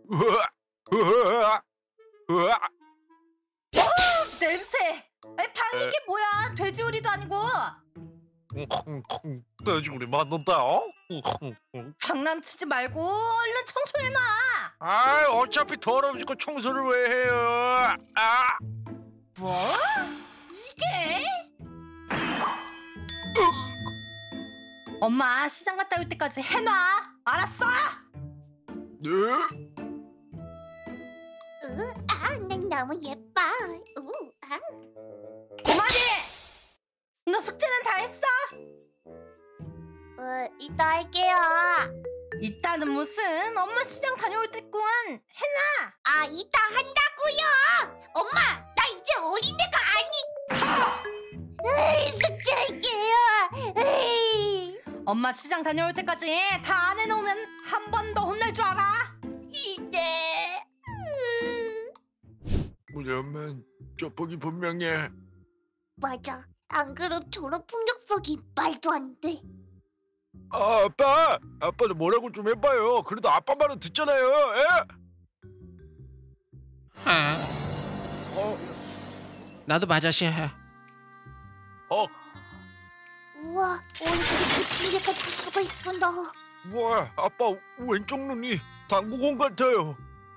냄새! 아니, 방이 이게 뭐야? 돼지우리도 아니고. 돼지우리 맞는다. 장난치지 말고 얼른 청소해놔. 아, 어차피 더러우니까 청소를 왜 해요? 아, 뭐? 이게? 엄마 시장 갔다 올 때까지 해놔. 알았어? 네? 난 너무 예뻐. 고마지! 너 숙제는 다 했어? 이따 할게요. 이따는 무슨? 엄마 시장 다녀올 때만 해놔. 이따 한다고요. 엄마, 나 이제 어린애가 아니. 숙제할게요. 엄마 시장 다녀올 때까지 다 안 해놓으면 한 번 더 혼날 줄 알아? 네. 우리 엄마는 조폭이 분명해. 맞아. 안 그럼 저런 폭력성이 말도 안 돼. 아, 아빠도 뭐라고 좀 해봐요. 그래도 아빠 말은 듣잖아요. 에? 나도 맞아시야. 우와, 얼굴이 붙인 데가 수가 있구나. 와, 아빠 왼쪽 눈이 당구공 같아요.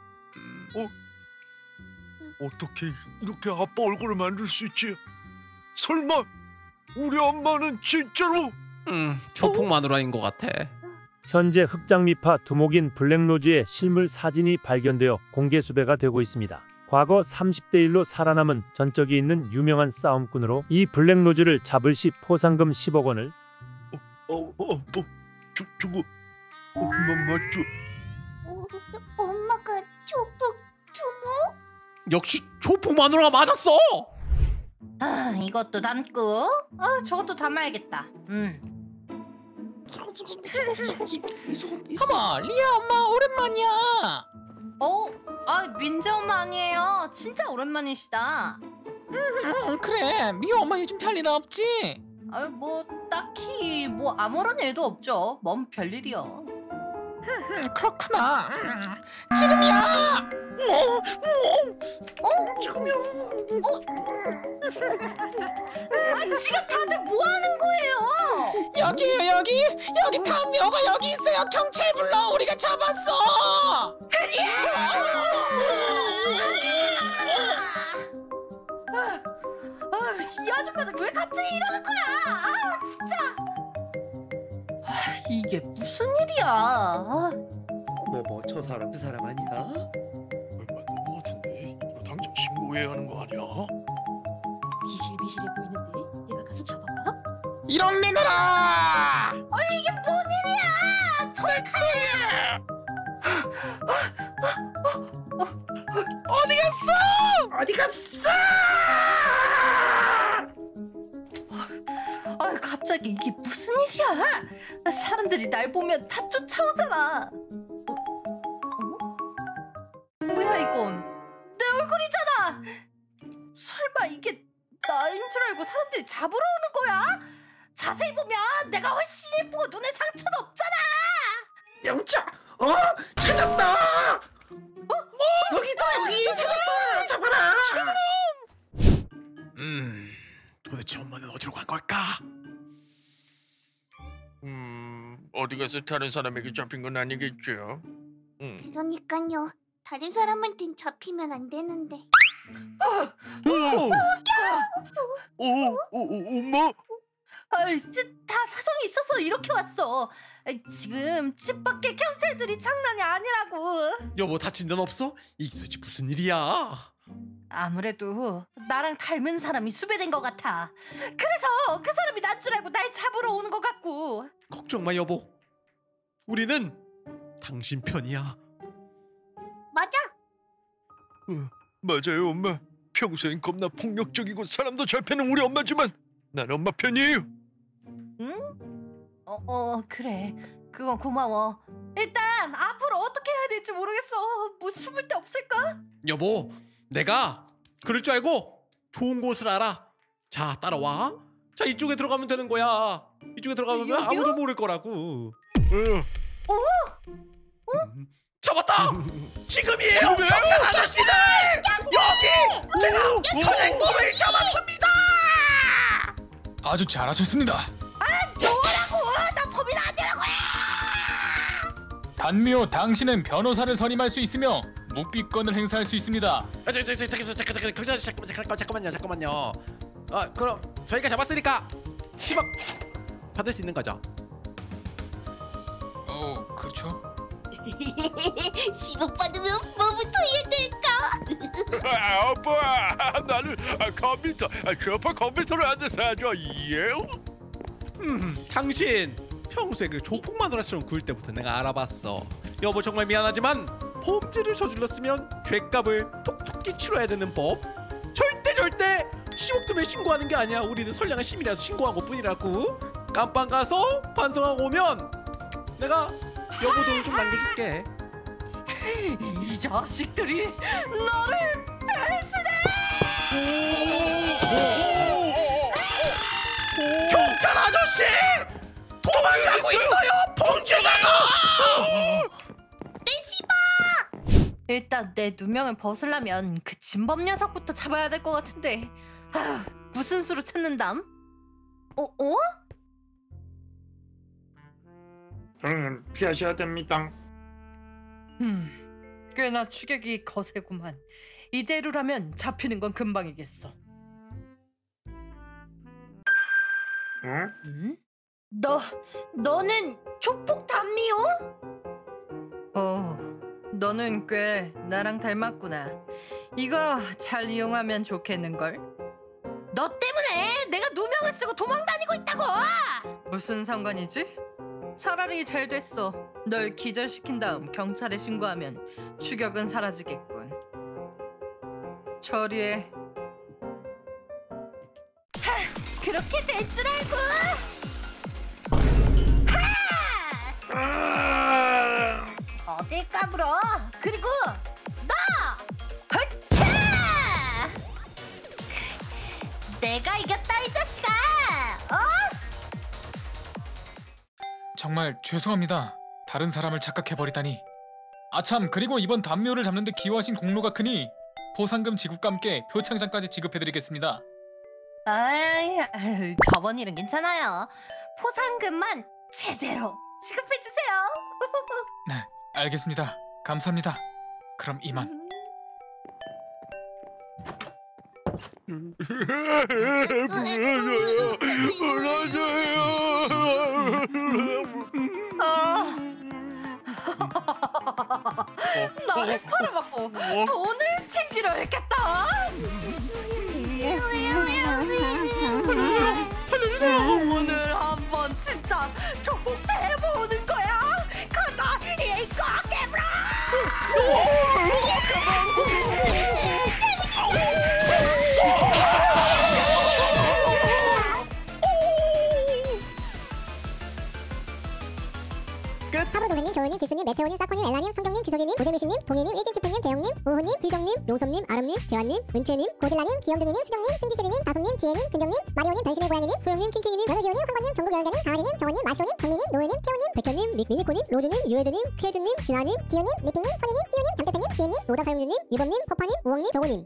어떻게 이렇게 아빠 얼굴을 만들 수 있지? 설마 우리 엄마는 진짜로? 조폭 마누라인 것 같아. 현재 흑장미파 두목인 블랙로즈의 실물 사진이 발견되어 공개 수배가 되고 있습니다. 과거 30대 1로 살아남은 전적이 있는 유명한 싸움꾼으로 이 블랙로즈를 잡을 시 포상금 10억 원을 저거 엄마 맞죠? 엄마가 조폭 두목? 역시 조폭 마누라가 맞았어. 이것도 담고 저것도 담아야겠다. 어머, 리아 엄마 오랜만이야. 민재 엄마 아니에요. 진짜 오랜만이시다. 그래, 미호 엄마 요즘 별일 없지? 뭐 딱히 뭐 아무런 일도 없죠. 뭔 별일이요. 그렇구나. 지금이야. 지금이야. 지금 다들 뭐 하는 거예요? 여기에요, 여기 탐묘가 여기 있어요. 경찰 불러. 우리가 잡았어. 이 아줌마들 왜 갑자기 이러는 거야? 진짜. 이게 무슨 일이야? 저 사람 그 사람 아니야? 맞는 거 같은데 이거 당장 신고해야 하는 거 아니야? 비실비실해 보이는데 내가 가서 잡아봐. 이런 내놔라. 이게 뭔 일이야? 돌칼이야. 어디 갔어? 어디 갔어? 갑자기 이게 무슨 일이야? 사람들이 날 보면 다 쫓아오잖아. 뭐야 이건? 내 얼굴이잖아. 설마 이게 나인 줄 알고 사람들이 잡으러 오는 거야? 자세히 보면 내가 훨씬 예쁘고 눈에 상처도 없잖아. 영차, 찾았다. 여기 찾았다. 잡아라. 도대체 엄마는 어디로 간 걸까? 어디 가서 다른 사람에게 잡힌 건 아니겠죠? 그러니까요. 다른 사람한텐 잡히면 안 되는데. 엄마? 다 사정이 있어서 이렇게 왔어. 지금 집 밖에 경찰들이 장난이 아니라고. 여보, 다친 데는 없어? 이게 도대체 무슨 일이야? 아무래도 나랑 닮은 사람이 수배된 것 같아. 그래서 그 사람이 난 줄 알고 날 잡으러 오는 것 같고. 걱정 마, 여보. 우리는 당신 편이야. 맞아. 맞아요, 엄마. 평소엔 겁나 폭력적이고 사람도 잘 패는 우리 엄마지만 난 엄마 편이에요. 응? 그래. 그건 고마워. 일단 앞으로 어떻게 해야 될지 모르겠어. 뭐 숨을 데 없을까? 여보, 내가 그럴 줄 알고 좋은 곳을 알아. 자, 따라와. 자, 이쪽에 들어가면 되는 거야. 이쪽에 들어가면 여기요? 아무도 모를 거라고. 어? 잡았다! 지금이에요. 경찰 아저씨들 여기 제가 현행범을 잡았습니다. 아주 잘하셨습니다. 뭐라고? 나 범인 아니라고요. 단미호, 당신은 변호사를 선임할 수 있으며 묵비권을 행사할 수 있습니다. 잠깐만요. 그럼 저희가 잡았으니까 10억 받을 수 있는 거죠? 그렇죠. 10억 받으면 뭐부터 해야 될까? 아빠, 나는 컴퓨터, 슈퍼 컴퓨터를 안 사줘. 예? 당신 평소에 그 조폭마누라처럼 구일 때부터 내가 알아봤어. 여보 정말 미안하지만 범죄를 저질렀으면 죄값을 톡톡히 치러야 되는 법. 절대 10억 주면 신고하는 게 아니야. 우리는 선량한 시민이라서 신고한 것뿐이라고. 깜빵 가서 반성하고 오면 내가 여보 돈을 좀 남겨줄게. 이 자식들이 나를 배신해. 경찰 아저씨! 도망가고 있어요! 범죄자가! 일단 내 누명을 벗으려면 그 진범 녀석부터 잡아야 될 것 같은데. 무슨 수로 찾는담? 어? 피하셔야 됩니다. 꽤나 추격이 거세구만. 이대로라면 잡히는 건 금방이겠어. 응? 너는 조폭 단미호? 너는 꽤 나랑 닮았구나. 이거 잘 이용하면 좋겠는걸? 너 때문에 내가 누명을 쓰고 도망 다니고 있다고! 무슨 상관이지? 차라리 잘 됐어. 널 기절시킨 다음 경찰에 신고하면 추격은 사라지겠군. 처리해. 그렇게 될 줄 알고! 어딜 까불어? 그리고 너! 헐차! 내가 이겼다 이 자식아! 정말 죄송합니다. 다른 사람을 착각해버리다니. 아참, 그리고 이번 단묘를 잡는 데 기여하신 공로가 크니 보상금 지급과 함께 표창장까지 지급해드리겠습니다. 아유, 저번 일은 괜찮아요. 포상금만 제대로 지급해주세요. 네, 알겠습니다. 감사합니다. 그럼 이만. 나를 팔아먹고 돈을 챙기려 했겠다. 오늘 한번 진짜 조폭해보는 거야. 가자 이거 깨물어. 하부 도사님, 교우님, 기수님, 메테오님, 사커님, 엘라님, 성경님, 기석이님, 오재미씨님, 동희님, 일진치프님, 대영님, 우후님, 비정님, 용섭님, 아름님, 재환님, 은채님, 고질라님, 기영등이님, 수정님, 승기슬이님, 다솜님, 지혜님, 근정님, 마리오님, 변신의 고양이님, 소영님, 킹킹이님, 연우지호님, 황건님, 전국여행자님, 강아지님, 정원님, 마시오님, 정민님, 노예님, 태호님, 백현님, 미니코님, 로즈님, 유혜드님, 쾌준님, 진아님, 지효님, 리핑님, 선희님, 시우님, 장대표님, 지은님, 로다사용주님, 이범님, 커파님, 우엉님, 정호님.